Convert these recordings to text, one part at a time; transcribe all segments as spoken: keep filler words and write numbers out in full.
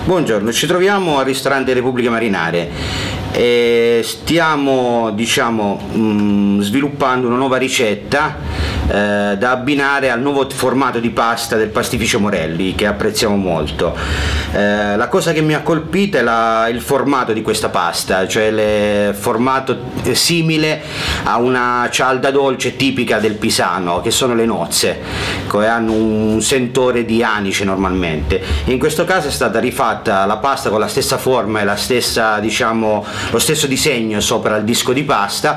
Buongiorno, ci troviamo al ristorante Repubbliche Marinare e stiamo diciamo mh, sviluppando una nuova ricetta eh, da abbinare al nuovo formato di pasta del pastificio Morelli, che apprezziamo molto. Eh, la cosa che mi ha colpito è la, il formato di questa pasta, cioè il formato simile a una cialda dolce tipica del pisano, che sono le nozze, che hanno un sentore di anice normalmente. In questo caso è stata rifatta la pasta con la stessa forma e la stessa, diciamo, lo stesso disegno sopra il disco di pasta,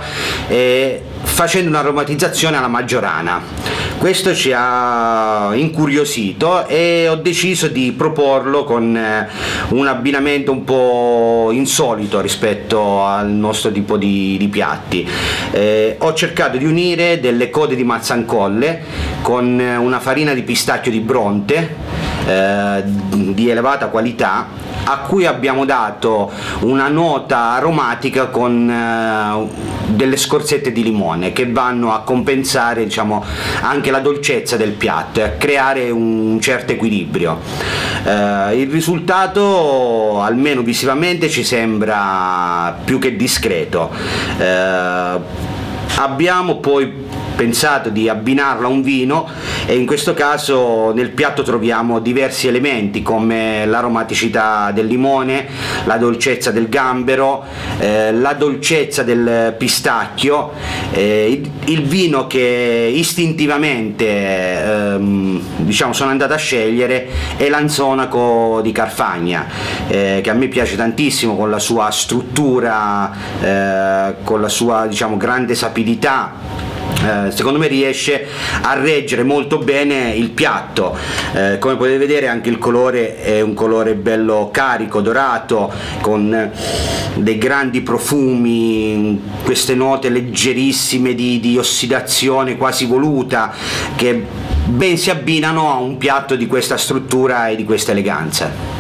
e facendo un'aromatizzazione alla maggiorana. Questo ci ha incuriosito e ho deciso di proporlo con un abbinamento un po' insolito rispetto al nostro tipo di, di piatti. Eh, ho cercato di unire delle code di mazzancolle con una farina di pistacchio di Bronte eh, di elevata qualità, a cui abbiamo dato una nota aromatica con eh, delle scorzette di limone che vanno a compensare, diciamo, anche la dolcezza del piatto e a creare un certo equilibrio. Eh, il risultato, almeno visivamente, ci sembra più che discreto. Eh, abbiamo poi pensato di abbinarlo a un vino, e in questo caso nel piatto troviamo diversi elementi come l'aromaticità del limone, la dolcezza del gambero, eh, la dolcezza del pistacchio, eh, il, il vino che istintivamente ehm, diciamo sono andato a scegliere è l'Anzonaco di Carfagna, eh, che a me piace tantissimo, con la sua struttura, eh, con la sua, diciamo, grande sapidità. Eh, secondo me riesce a reggere molto bene il piatto. Eh, come potete vedere, anche il colore è un colore bello carico, dorato, con dei grandi profumi, queste note leggerissime di, di ossidazione quasi voluta, che ben si abbinano a un piatto di questa struttura e di questa eleganza.